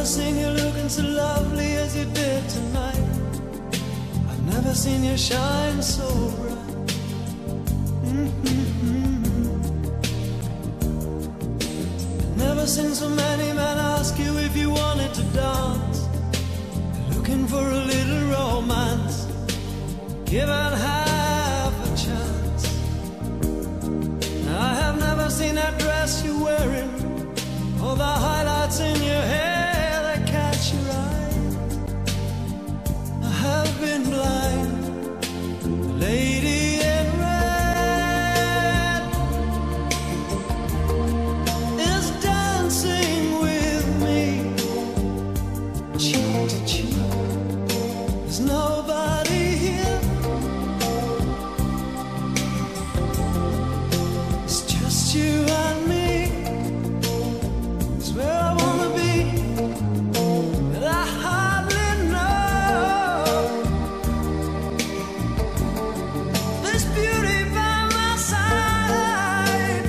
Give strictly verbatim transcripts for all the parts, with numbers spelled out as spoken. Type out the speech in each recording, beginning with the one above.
seen you looking so lovely as you did tonight. I've never seen you shine so bright. Mm-hmm. I've never seen so many men ask you if you wanted to dance. They're looking for a little romance, given half a chance. I have never seen that dress you're wearing, or the highlights in your hair that catch your eye. I have been blind. The lady in red is dancing with me, cheek to cheek. There's nobody here. It's just you and me. It's where I wanna be, but I hardly know. This beauty by my side,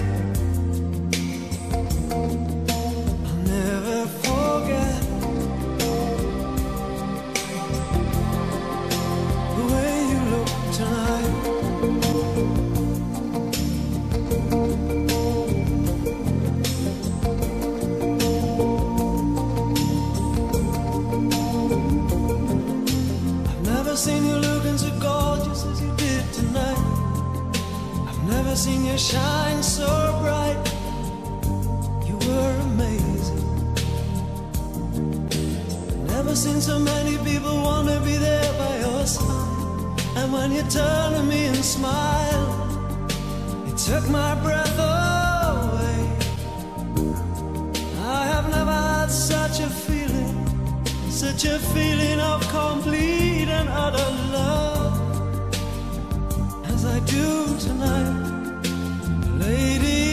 I'll never forget the way you look tonight. I've never seen you looking so gorgeous as you did tonight. I've never seen you shine so bright. You were amazing. Never seen so many people want to be there by your side. And when you turned to me and smiled, it took my breath away. I have never had such a feeling, such a feeling of complete and utter love as I do tonight, lady.